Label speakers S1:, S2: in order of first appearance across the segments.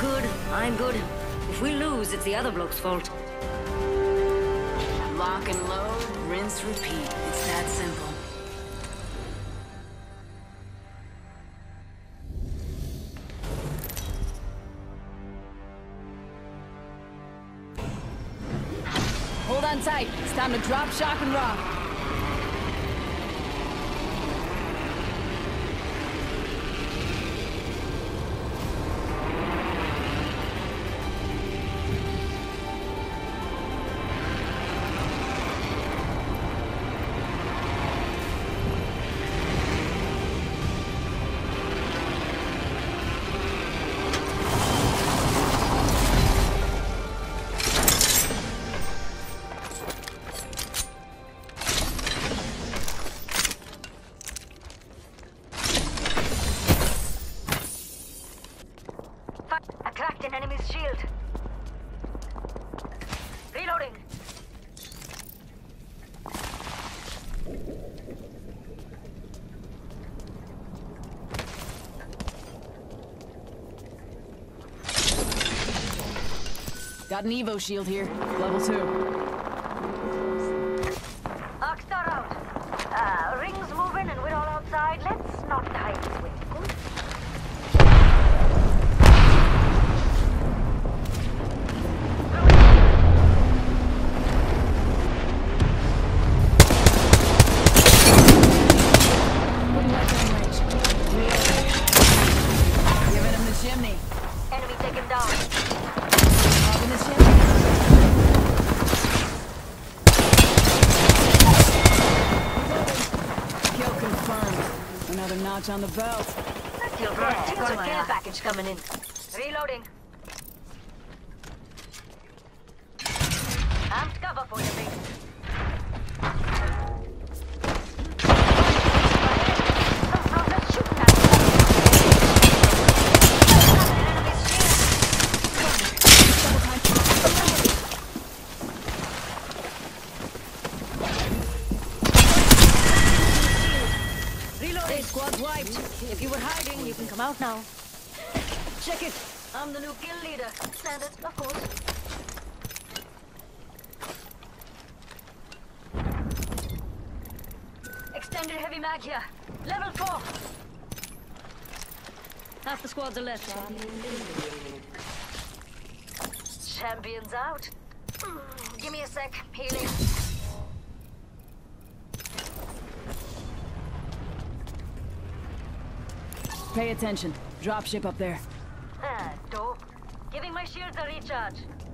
S1: good, I'm good. If we lose, it's the other bloke's fault.
S2: Lock and load, rinse, repeat. It's that simple. Hold on tight. It's time to drop, shock, and rock.
S1: I cracked an enemy's shield. Reloading.
S2: Got an Evo shield here. Level 2.
S1: Arcstar out. Rings moving and we're all outside. Let's not die this way. Good?
S2: Giving him the chimney.
S1: Enemy taken down.
S2: Hogging the chimney. Kill confirmed. Another notch on the belt.
S1: That feels right. Got a care package coming in. Reloading. Amped cover for you, mate. Some fronters shooting at me. Reloading. Squad's wiped. If you were hiding, you can come out now. Check it. I'm the new kill leader. Standard, of course. Extended heavy mag here. Level 4. Half the squads are left. Champions out. Give me a sec. Healing.
S2: Pay attention. Dropship up there.
S1: Ah, dope. Giving my shields a recharge.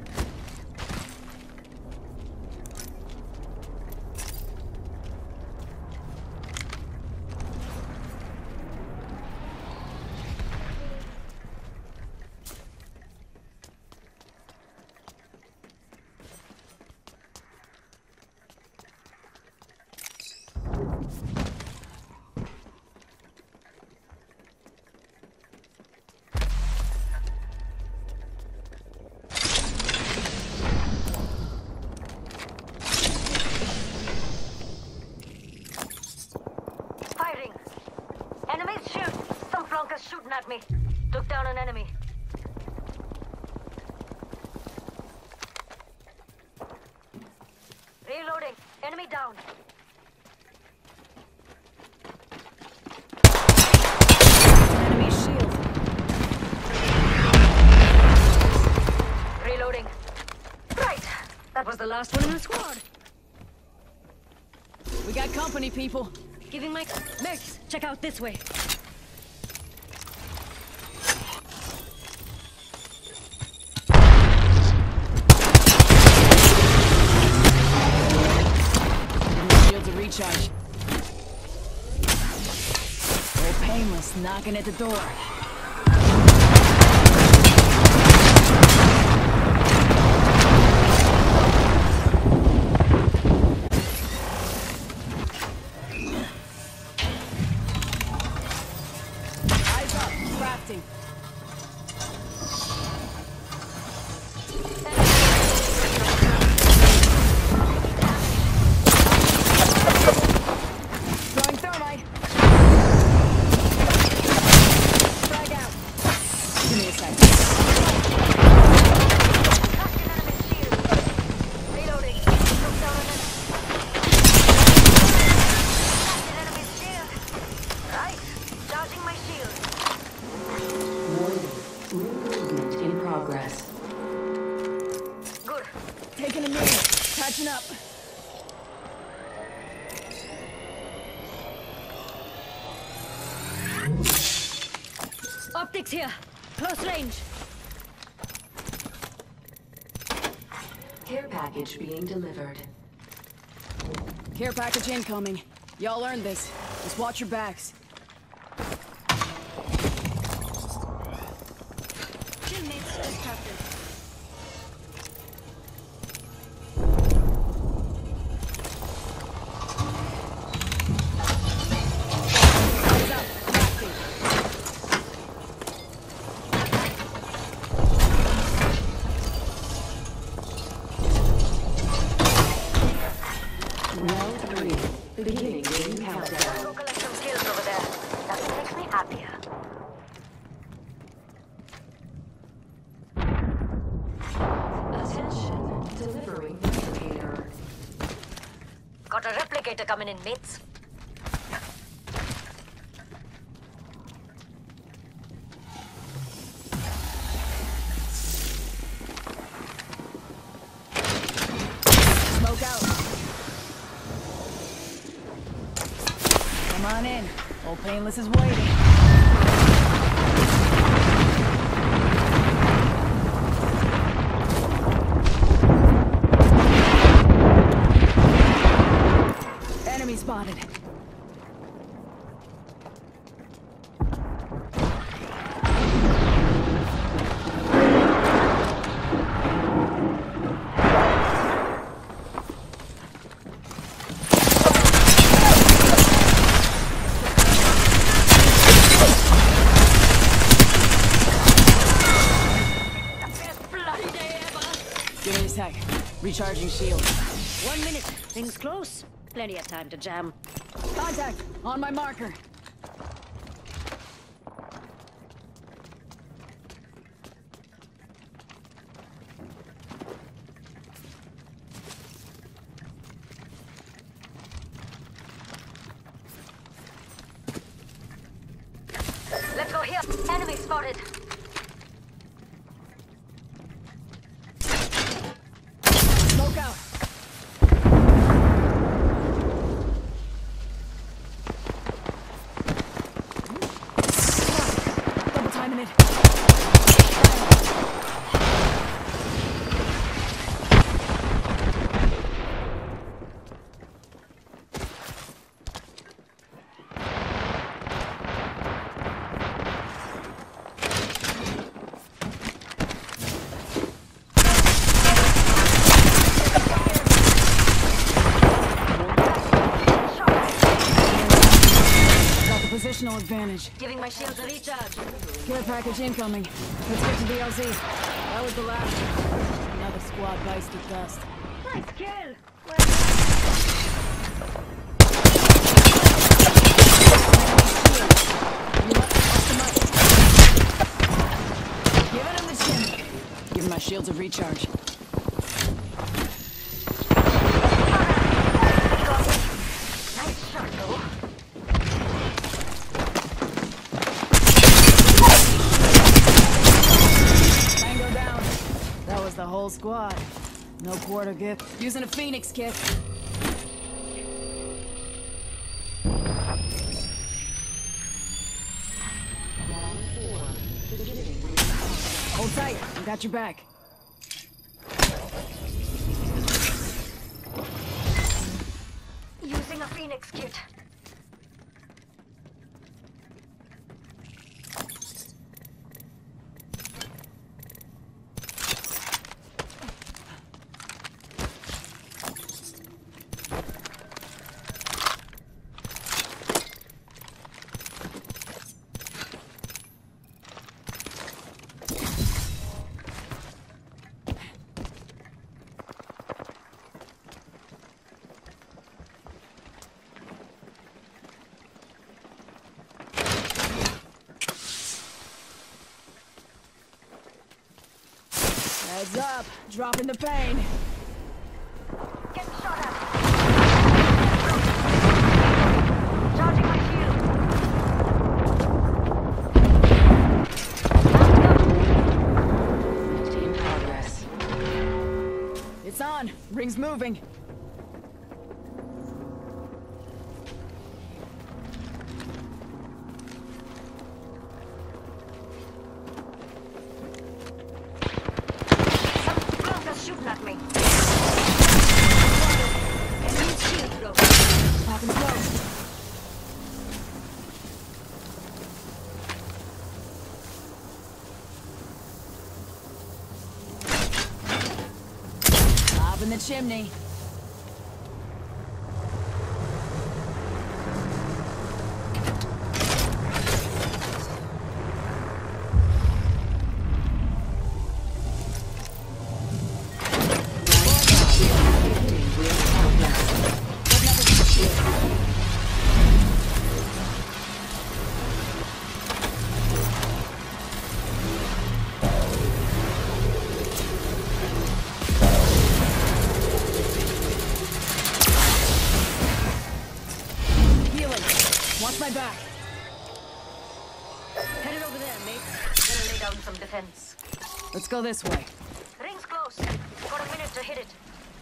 S1: Firing. Enemies shoot. Some flunkers shooting at me. Took down an enemy. Reloading. Enemy down.
S2: Enemy shield.
S1: Reloading. Right. That was the last one in the squad.
S2: We got company, people.
S1: Giving my... Mercs, check out this way.
S2: Shields a recharge. Old Painless knocking at the door. Eyes up, crafting. Throwing thermite. Frag out. Give me a sec. Catching up.
S1: Optics here. Close range.
S3: Care package being delivered.
S2: Care package incoming. Y'all earned this. Just watch your backs.
S1: Chill, mates. As captain.
S2: Eyes up. Back
S3: Round 3. Beginning game countdown.
S1: Go collect some kills over there. Nothing makes me happier.
S3: Attention. Delivering replicator.
S1: Got a replicator coming in, mates.
S2: Smoke out. Come on in. Old Painless is waiting. Enemy spotted.
S1: Bloody day ever.
S2: Give me a sec. Recharging shield.
S1: 1 minute. Things close. Plenty of time to jam.
S2: Contact! On my marker.
S1: Let's go here. Enemy spotted.
S2: Smoke out. Double timing it. Got the positional advantage.
S1: Giving my shields a recharge.
S2: Care package incoming. Let's get to DLZ. That was the last one. Another squad bites to dust.
S1: Nice kill.
S2: Give him the chin. Give my shields a recharge.
S1: Nice shot, though.
S2: Tango down. That was the whole squad. No quarter gift. Using a Phoenix kit. Hold tight. I got your back.
S1: Using a Phoenix kit.
S2: Heads up. Dropping the pain.
S1: Get shot at. Charging my shield.
S3: In progress.
S2: It's on. Ring's moving.
S1: Some clunkers shooting at me. Enemy shield broke.
S2: Popping smoke. Up in the chimney.
S3: Beginning ring countdown.
S2: Healing. Watch my back.
S1: Headed over there, mates. Gonna lay down some defense.
S2: Let's go this way.
S1: Ring's close. Got a minute to hit it.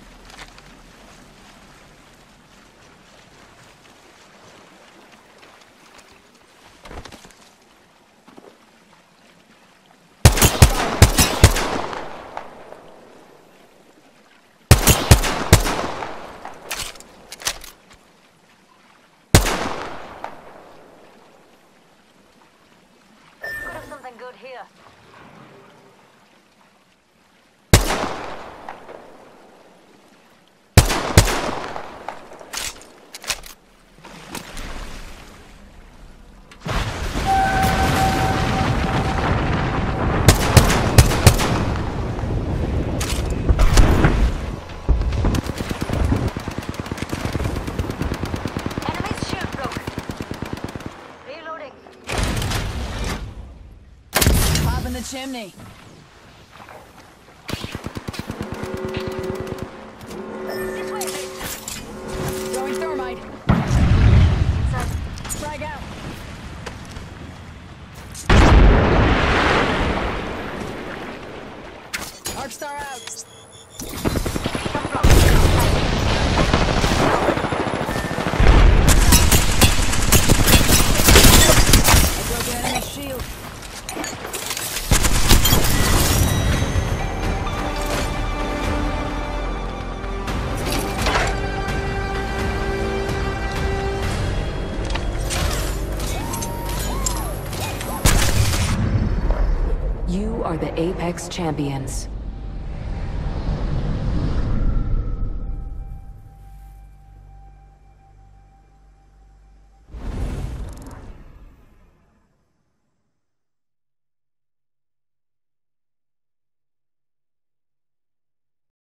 S1: Could have something good here. Enemy's shield broke. Reloading.
S2: Pop in the chimney.
S1: This way, mates.
S2: Throwing thermite.
S1: Inside.
S2: Frag out. Arcstar out.
S1: Some drops.
S2: I broke an enemy shield.
S3: You are the Apex Champions.